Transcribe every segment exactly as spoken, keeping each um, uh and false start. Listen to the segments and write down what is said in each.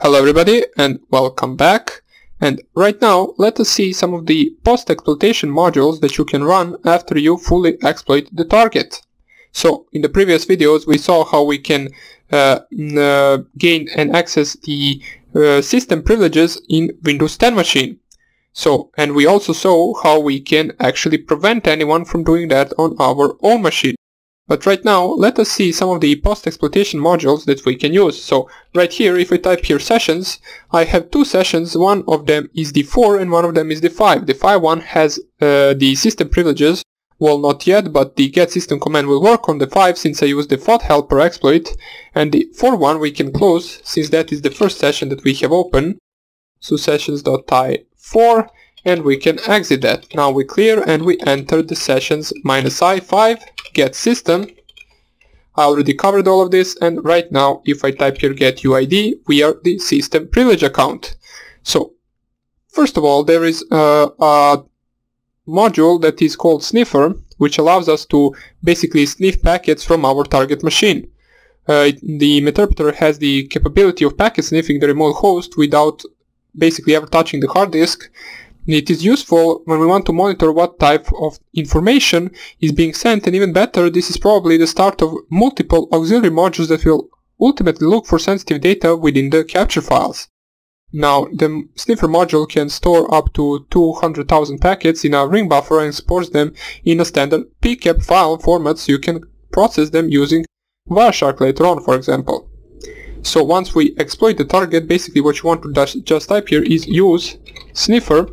Hello everybody and welcome back, and right now let us see some of the post-exploitation modules that you can run after you fully exploit the target. So in the previous videos we saw how we can uh, uh, gain and access the uh, system privileges in Windows ten machine. So, and we also saw how we can actually prevent anyone from doing that on our own machine. But right now, let us see some of the post-exploitation modules that we can use. So right here, if I type here sessions, I have two sessions. One of them is the four and one of them is the five. The five one has uh, the system privileges. Well, not yet, but the get system command will work on the five since I use the thought helper exploit. And the four one we can close since that is the first session that we have open. So sessions.i four, and we can exit that. Now we clear and we enter the sessions minus i five get system. I already covered all of this, and right now if I type here get U I D, we are the system privilege account. So first of all, there is a, a module that is called sniffer, which allows us to basically sniff packets from our target machine. Uh, it, the Meterpreter has the capability of packet sniffing the remote host without basically ever touching the hard disk. It is useful when we want to monitor what type of information is being sent, and even better, this is probably the start of multiple auxiliary modules that will ultimately look for sensitive data within the capture files. Now, the sniffer module can store up to two hundred thousand packets in a ring buffer and supports them in a standard P C A P file format, so you can process them using Wireshark later on, for example. So once we exploit the target, basically what you want to just type here is use sniffer,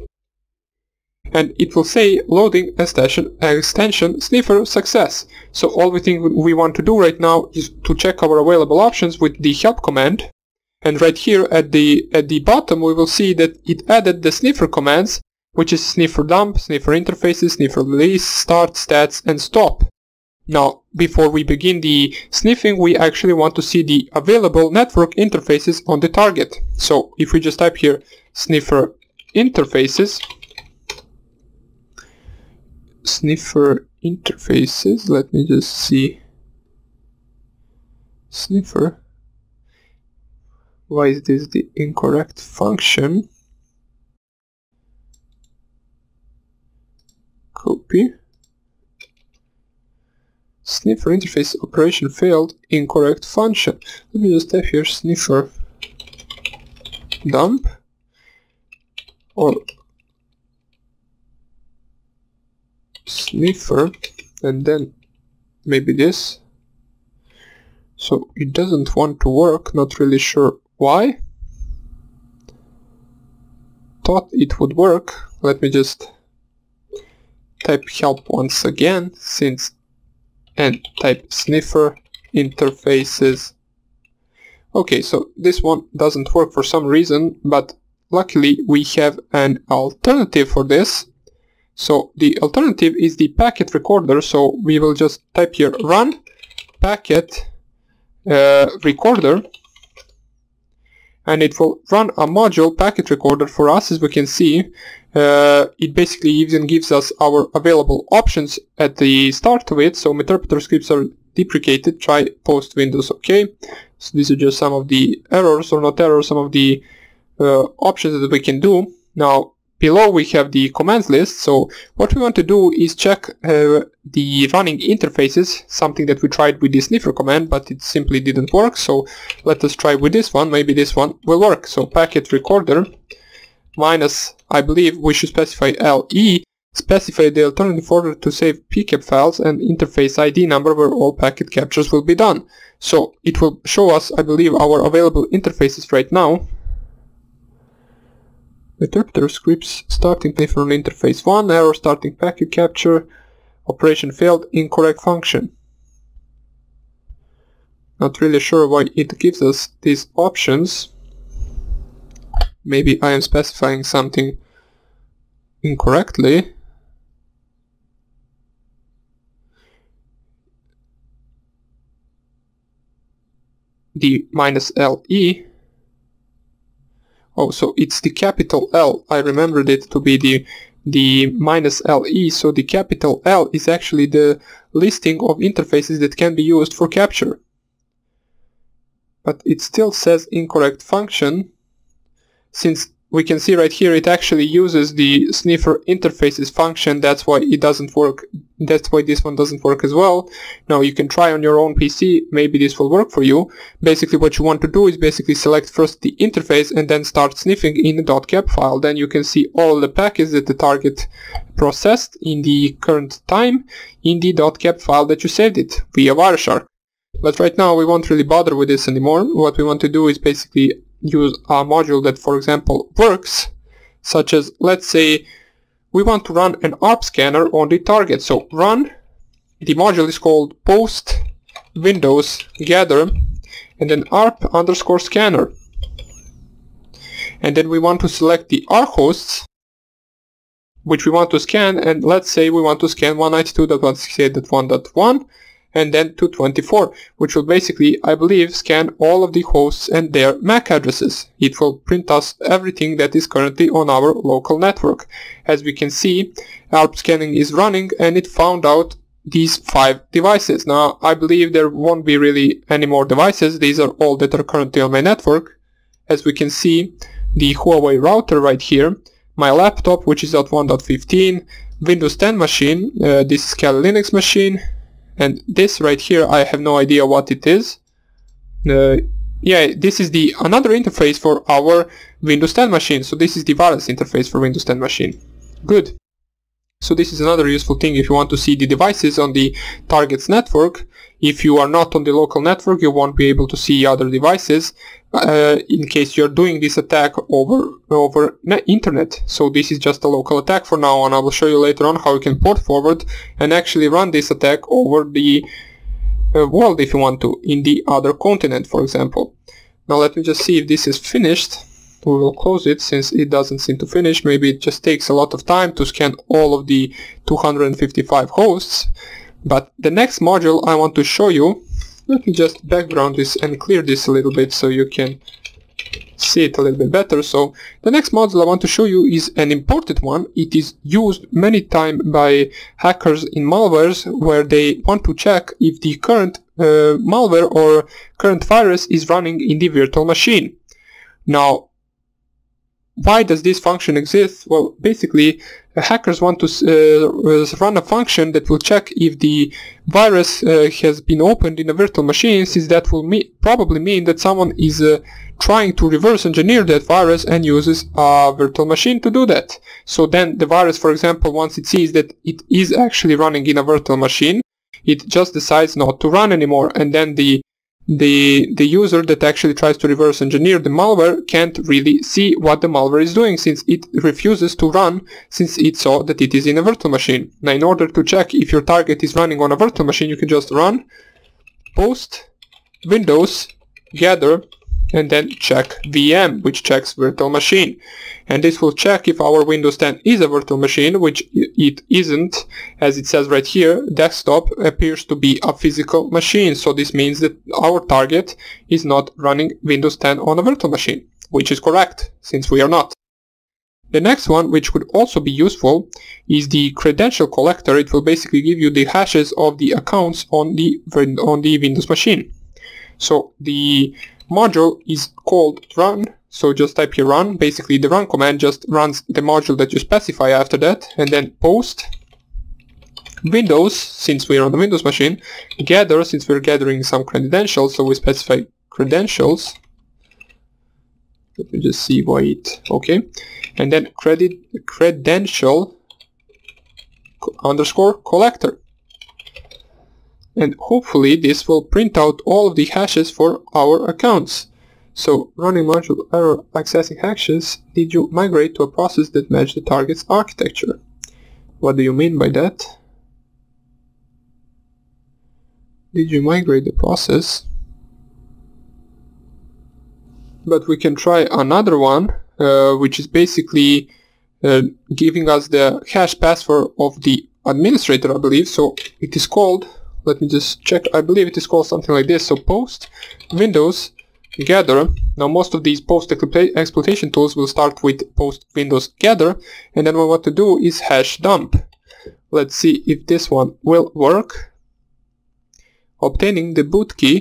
and it will say loading extension, extension sniffer success. So all we think we want to do right now is to check our available options with the help command, and right here at the at the bottom we will see that it added the sniffer commands, which is sniffer dump, sniffer interfaces, sniffer release, start, stats, and stop. Now, before we begin the sniffing, we actually want to see the available network interfaces on the target. So if we just type here sniffer interfaces, sniffer interfaces, let me just see, sniffer, why is this the incorrect function? Copy. Sniffer interface operation failed, incorrect function. Let me just type here sniffer dump, or sniffer, and then maybe this. So it doesn't want to work, not really sure why. Thought it would work. Let me just type help once again, since and type sniffer interfaces. Okay, so this one doesn't work for some reason, but luckily we have an alternative for this. So the alternative is the packet recorder, so we will just type here run packet uh, recorder, and it will run a module packet recorder for us. As we can see, uh, it basically even gives us our available options at the start of it. So Meterpreter scripts are deprecated, try post Windows OK. So these are just some of the errors, or not errors, some of the uh, options that we can do. Now below we have the commands list, so what we want to do is check uh, the running interfaces, something that we tried with the sniffer command, but it simply didn't work. So let us try with this one, maybe this one will work. So packet recorder minus, I believe we should specify L E, specify the alternative folder to save P C A P files, and interface I D number where all packet captures will be done. So it will show us, I believe, our available interfaces right now. Meterpreter scripts starting sniffer on interface one, error starting packet capture, operation failed, incorrect function. Not really sure why it gives us these options. Maybe I am specifying something incorrectly. The minus L E. Oh, so it's the capital L. I remembered it to be the the minus L E, so the capital L is actually the listing of interfaces that can be used for capture. But it still says incorrect function. since we can see right here it actually uses the sniffer interfaces function, that's why it doesn't work. That's why this one doesn't work as well. Now you can try on your own P C, maybe this will work for you. Basically what you want to do is basically select first the interface and then start sniffing in the .cap file. Then you can see all the packets that the target processed in the current time in the .cap file that you saved it via Wireshark. But right now we won't really bother with this anymore. What we want to do is basically use a module that, for example, works, such as, let's say we want to run an A R P scanner on the target. So run, the module is called post windows gather and then A R P underscore scanner, and then we want to select the R hosts which we want to scan, and let's say we want to scan one ninety-two dot one sixty-eight dot one dot one and then two twenty-four, which will basically, I believe, scan all of the hosts and their M A C addresses. It will print us everything that is currently on our local network. As we can see, A R P scanning is running and it found out these five devices. Now, I believe there won't be really any more devices. These are all that are currently on my network. As we can see, the Huawei router right here, my laptop, which is at one point fifteen, Windows ten machine, uh, this is Kali Linux machine, and this right here, I have no idea what it is. Uh, yeah, this is the another interface for our Windows ten machine. So this is the wireless interface for Windows ten machine. Good. So this is another useful thing if you want to see the devices on the target's network. If you are not on the local network, you won't be able to see other devices uh, in case you're doing this attack over over internet. So this is just a local attack for now, and I will show you later on how you can port forward and actually run this attack over the uh, world if you want to, in the other continent, for example. Now let me just see if this is finished. We will close it since it doesn't seem to finish. Maybe it just takes a lot of time to scan all of the two hundred fifty-five hosts. But the next module I want to show you, let me just background this and clear this a little bit so you can see it a little bit better. So the next module I want to show you is an imported one. It is used many times by hackers in malwares where they want to check if the current uh, malware or current virus is running in the virtual machine. Now, why does this function exist? Well, basically, uh, hackers want to uh, run a function that will check if the virus uh, has been opened in a virtual machine, since that will me probably mean that someone is uh, trying to reverse engineer that virus and uses a virtual machine to do that. So then the virus, for example, once it sees that it is actually running in a virtual machine, it just decides not to run anymore, and then the The, the user that actually tries to reverse engineer the malware can't really see what the malware is doing, since it refuses to run, since it saw that it is in a virtual machine. Now, in order to check if your target is running on a virtual machine, you can just run post windows gather and then check V M, which checks virtual machine. And this will check if our Windows ten is a virtual machine, which it isn't. As it says right here, desktop appears to be a physical machine. So this means that our target is not running Windows ten on a virtual machine, which is correct, since we are not. The next one, which could also be useful, is the credential collector. It will basically give you the hashes of the accounts on the, on the Windows machine. So the module is called run, so just type here run. Basically the run command just runs the module that you specify after that, and then post windows, since we're on the Windows machine, gather, since we're gathering some credentials, so we specify credentials. Let me just see why it, okay, and then credit credential underscore collector. And hopefully this will print out all of the hashes for our accounts. So, running module error accessing hashes, did you migrate to a process that matched the target's architecture? What do you mean by that? Did you migrate the process? But we can try another one, uh, which is basically uh, giving us the hash password of the administrator, I believe. So it is called, let me just check, I believe it is called something like this. So post windows gather. Now most of these post exploitation tools will start with post windows gather, and then what we want to do is hash dump. Let's see if this one will work. Obtaining the boot key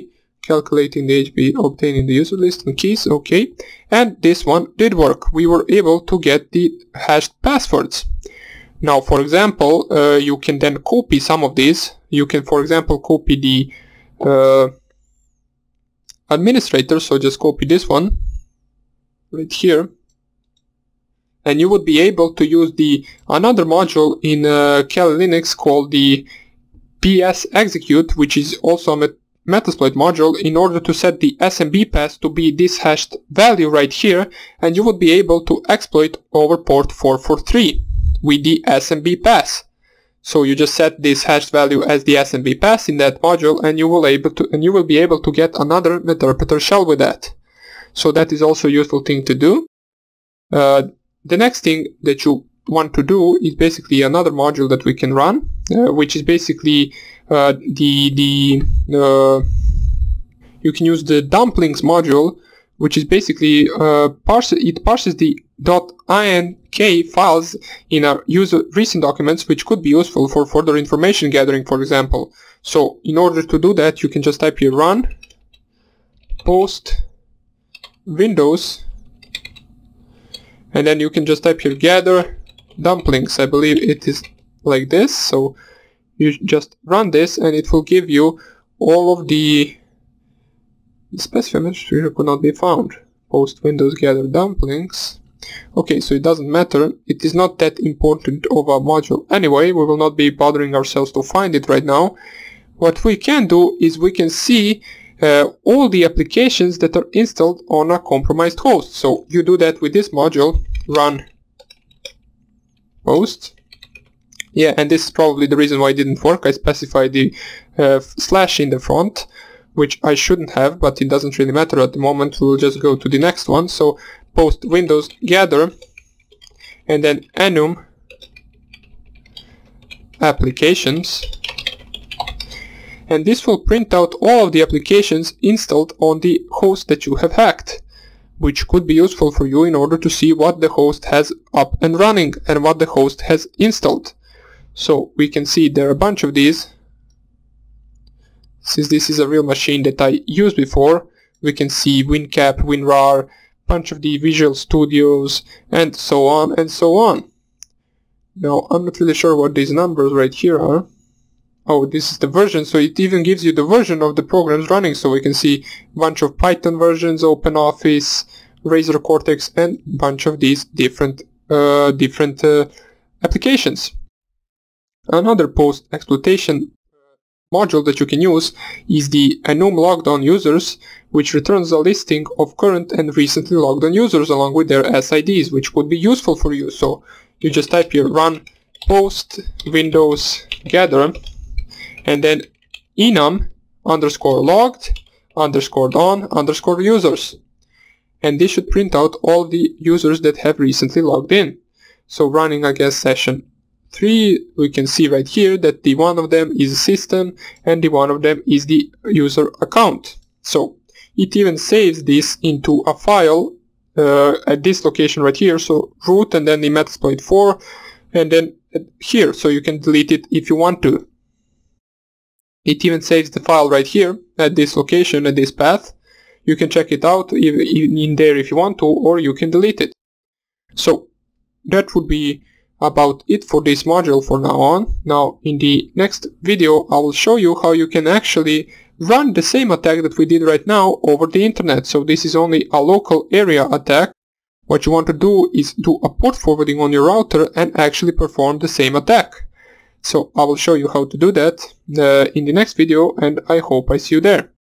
calculating the H P, obtaining the user list and keys, okay. And this one did work. We were able to get the hashed passwords. Now, for example, uh, you can then copy some of these. You can, for example, copy the uh, administrator, so just copy this one right here. And you would be able to use the another module in uh, Kali Linux called the P S execute, which is also a met Metasploit module, in order to set the S M B path to be this hashed value right here, and you would be able to exploit over port four forty-three with the S M B path. So you just set this hashed value as the S M B path in that module, and you will able to and you will be able to get another Meterpreter shell with that. So that is also a useful thing to do. Uh, the next thing that you want to do is basically another module that we can run, uh, which is basically uh, the the uh, you can use the dumplinks module, which is basically uh, parse it parses the .ink files in our user recent documents, which could be useful for further information gathering, for example. So in order to do that, you can just type here run post windows, and then you can just type here gather dumplinks. I believe it is like this. So you just run this and it will give you all of the, the specified message could not be found. Post windows gather dumplinks. Okay, so it doesn't matter. It is not that important of a module anyway. We will not be bothering ourselves to find it right now. What we can do is we can see uh, all the applications that are installed on a compromised host. So you do that with this module, run post. Yeah, and this is probably the reason why it didn't work. I specified the uh, slash in the front, which I shouldn't have, but it doesn't really matter at the moment. We'll just go to the next one. So post windows gather, and then enum applications, and this will print out all of the applications installed on the host that you have hacked, which could be useful for you in order to see what the host has up and running and what the host has installed. So we can see there are a bunch of these. Since this is a real machine that I used before, we can see WinCap, WinRAR, bunch of the Visual Studios, and so on and so on. Now, I'm not really sure what these numbers right here are. Oh, this is the version, so it even gives you the version of the programs running, so we can see a bunch of Python versions, OpenOffice, Razor Cortex, and a bunch of these different uh, different uh, applications. Another post-exploitation module that you can use is the enum logged on users, which returns a listing of current and recently logged on users along with their S I Ds, which could be useful for you. So you just type here run post windows gather, and then enum underscore logged underscore on underscore users, and this should print out all the users that have recently logged in. So running, I guess, session three, we can see right here that the one of them is system and the one of them is the user account. So it even saves this into a file uh, at this location right here, so root and then the Metasploit four, and then here, so you can delete it if you want to. It even saves the file right here at this location, at this path. You can check it out in there if you want to, or you can delete it. So that would be about it for this module for now on. Now in the next video I will show you how you can actually run the same attack that we did right now over the internet. So this is only a local area attack. What you want to do is do a port forwarding on your router and actually perform the same attack. So I will show you how to do that uh, in the next video, and I hope I see you there.